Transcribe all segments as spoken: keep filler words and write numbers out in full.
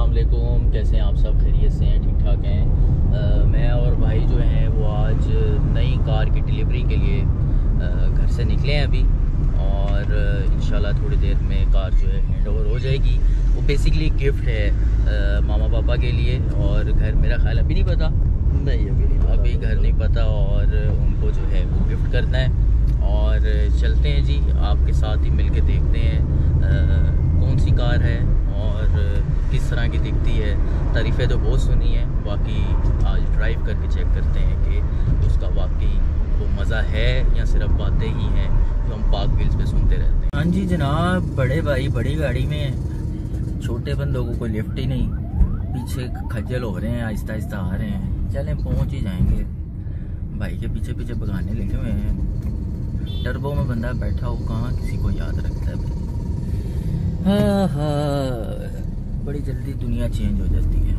अस्सलाम वालेकुम। कैसे हैं आप सब? खैरियत से हैं? ठीक ठाक हैं? आ, मैं और भाई जो हैं वो आज नई कार की डिलीवरी के लिए घर से निकले हैं अभी, और इंशाल्लाह थोड़ी देर में कार जो है हैंड ओवर हो जाएगी। वो बेसिकली गिफ्ट है आ, मामा पापा के लिए, और घर मेरा ख्याल अभी नहीं पता, नहीं अभी नहीं अभी घर नहीं पता, और उनको जो है वो गिफ्ट करना है। और चलते हैं जी, आपके साथ ही मिलके देखते हैं आ, कौन सी कार है और किस तरह की दिखती है। तारीफ़ें तो बहुत सुनी है, बाकी आज ड्राइव करके चेक करते हैं कि उसका वाकई वो मज़ा है या सिर्फ बातें ही हैं जो हम पाक व्हील्स पे सुनते रहते हैं। हाँ जी जनाब, बड़े भाई बड़ी गाड़ी में, छोटे बंदों को कोई लिफ्ट ही नहीं, पीछे खज्जल हो रहे हैं, आहिस्ता आहिस्ता आ रहे हैं। चलें पहुँच ही जाएंगे। भाई के पीछे पीछे भगाने लगे हुए हैं। टर्बो में बंदा बैठा हो, कहाँ किसी को याद रखता है भाई। हाँ हाँ, बड़ी जल्दी दुनिया चेंज हो जाती है।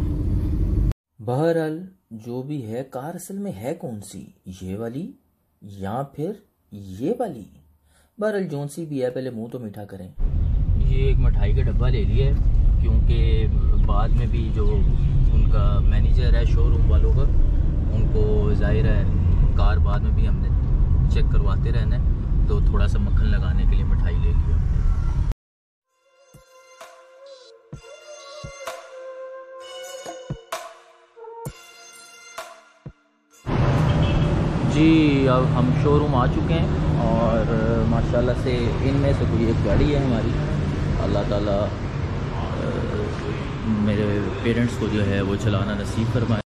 बहरहाल जो भी है, कार असल में है कौन सी, ये वाली या फिर ये वाली? बहरहाल जोन सी भी है, पहले मुंह तो मीठा करें। ये एक मिठाई का डब्बा ले लिया है, क्योंकि बाद में भी जो उनका मैनेजर है शोरूम वालों का, उनको जाहिर है कार बाद में भी हमने चेक करवाते रहना है, तो थोड़ा सा मक्खन लगाने के लिए मिठाई ले लिया हमने। जी अब हम शोरूम आ चुके हैं, और माशाल्लाह से इनमें से कोई एक गाड़ी है हमारी। अल्लाह ताला मेरे पेरेंट्स को जो है वो चलाना नसीब फरमाए।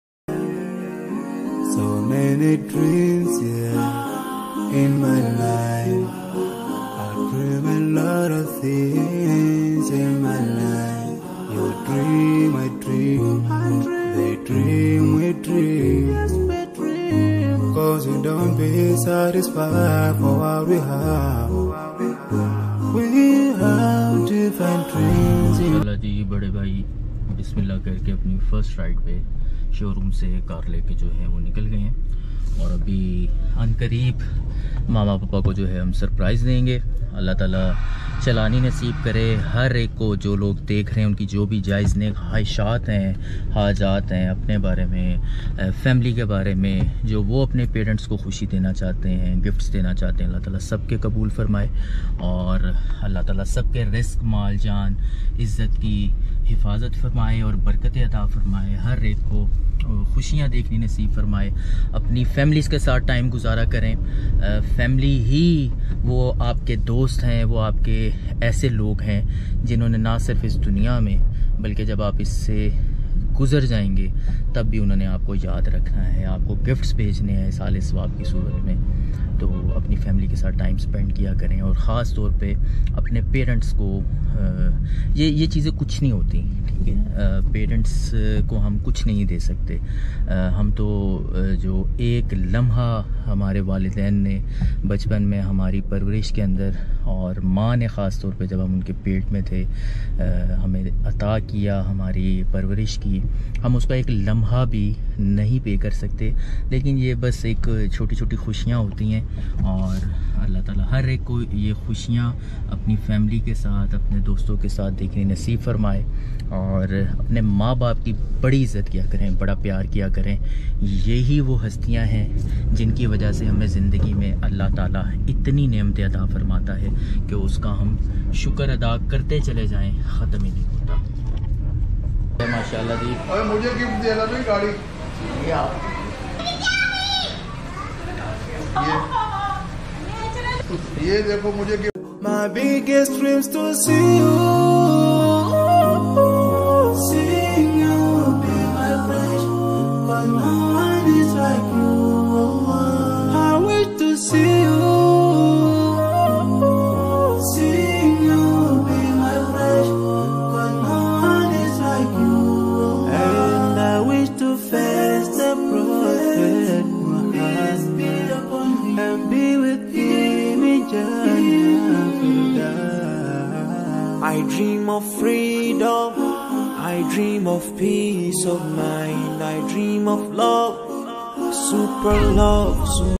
So many dreams, yeah, in my life. I dream a lot of things in my life. You dream, I dream, they dream, we dream. Cause we don't be satisfied for what we have. We have different dreams. अल्लाह जी, बड़े भाई बिस्मिल्लाह करके अपनी first ride पे showroom से car लेके जो है वो निकल गए हैं, और अभी अनकरीब मामा पापा को जो है हम सरप्राइज़ देंगे। अल्लाह ताला चलानी नसीब करे हर एक को। जो लोग देख रहे हैं उनकी जो भी जायज़ नेक ख्वाहिशात हैं, हाजात हैं, अपने बारे में, फैमिली के बारे में, जो वो अपने पेरेंट्स को खुशी देना चाहते हैं, गिफ्ट्स देना चाहते हैं, अल्लाह ताला सबके कबूल फरमाए, और अल्लाह ताला सबके रिस्क, माल, जान, इज़्ज़त की हिफाजत फरमाए और बरकतें अता फरमाए। हर एक को खुशियाँ देखनी नसीब फरमाए। अपनी फैमिलीज़ के साथ टाइम गुजारा करें। फैमिली ही वो आपके दोस्त हैं, वो आपके ऐसे लोग हैं जिन्होंने ना सिर्फ इस दुनिया में, बल्कि जब आप इससे गुज़र जाएंगे तब भी उन्होंने आपको याद रखना है, आपको गिफ्ट्स भेजने हैं साले सवाब की सूरत में। तो अपनी फैमिली के साथ टाइम स्पेंड किया करें, और ख़ास तौर पे अपने पेरेंट्स को, ये ये चीज़ें कुछ नहीं होती, ठीक है। पेरेंट्स को हम कुछ नहीं दे सकते। हम तो जो एक लम्हा हमारे वालिदैन ने बचपन में हमारी परवरिश के अंदर, और माँ ने ख़ास तौर पे जब हम उनके पेट में थे हमें अता किया, हमारी परवरिश की, हम उसका एक लम्हा भी नहीं पे कर सकते। लेकिन ये बस एक छोटी छोटी खुशियाँ होती हैं, और अल्लाह ताला हर एक को ये खुशियाँ अपनी फैमिली के साथ, अपने दोस्तों के साथ देखनी नसीब फरमाए, और अपने माँ बाप की बड़ी इज़्ज़त किया करें, बड़ा प्यार किया करें। यही वो हस्तियाँ हैं जिनकी वजह से हमें ज़िंदगी में अल्लाह ताला इतनी नेमतें अता फरमाता है कि उसका हम शुक्र अदा करते चले जाएं, ख़त्म ही नहीं होता। माशाल्लाह जी। और मुझे गिफ्ट देना भी गाड़ी, या ये ये देखो मुझे gift. My biggest dreams to see you, seeing you be my friend, but no one is like you. I wish to see you, seeing you be my friend, but no one is like you. And I wish to face the prophet Muhammad and be with him in Jannah. I dream of freedom, I dream of peace of mind, I dream of love, super love.